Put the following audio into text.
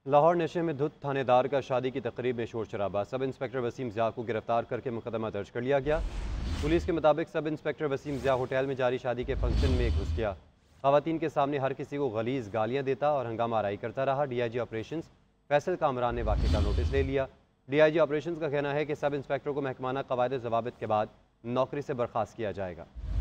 लाहौर नशे में धुत थानेदार का शादी की तकरीब में शोर शराबा। सब इंस्पेक्टर वसीम ज़िया को गिरफ्तार करके मुकदमा दर्ज कर लिया गया। पुलिस के मुताबिक sub inspector Wasim Zia hotel में जारी शादी के फंक्शन में घुस गया। ख़वातीन के सामने हर किसी को गलीज़ गालियाँ देता और हंगामा आराई करता रहा। DIG ऑपरेशंस फैसल कामरान ने वाक़े का नोटिस ले लिया। DIG ऑपरेशंस का कहना है कि सब इंस्पेक्टर को महकमाना क़वायद ज़वाबित के बाद नौकरी से बर्खास्त किया जाएगा।